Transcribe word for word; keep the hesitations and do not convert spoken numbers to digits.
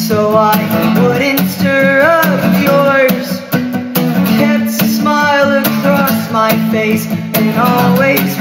so I wouldn't stir up yours. Kept a smile across my face and always